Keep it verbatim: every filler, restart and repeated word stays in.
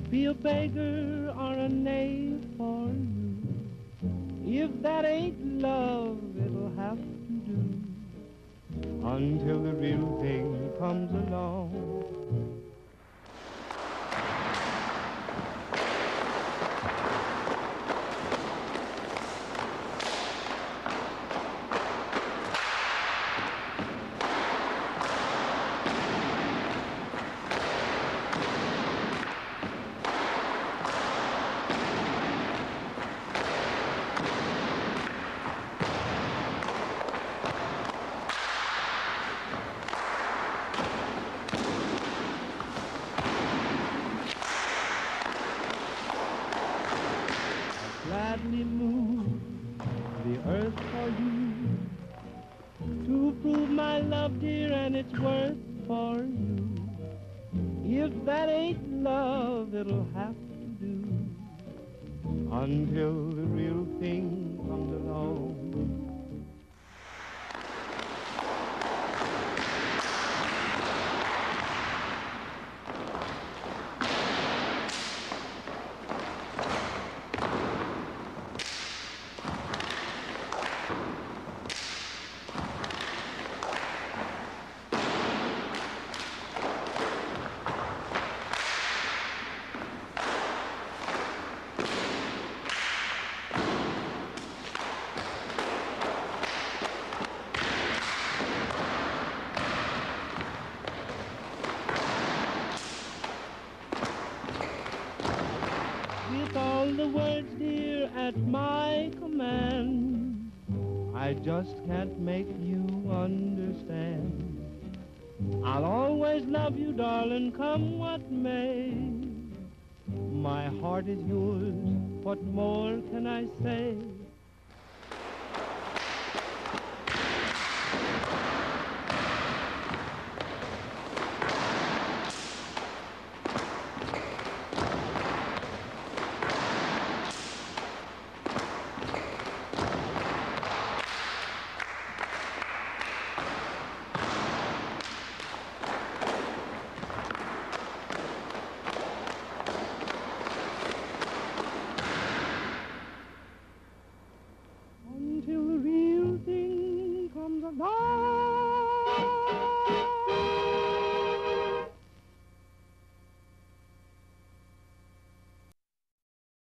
I'd be a beggar or a knave for you. If that ain't love, it'll have to do until the real thing comes along. Gladly move the earth for you to prove my love, dear, and its worth for you. If that ain't love, it'll have to do until the real thing comes along. With all the words, dear, at my command, I just can't make you understand. I'll always love you, darling, come what may. My heart is yours, what more can I say? Until the real thing comes along.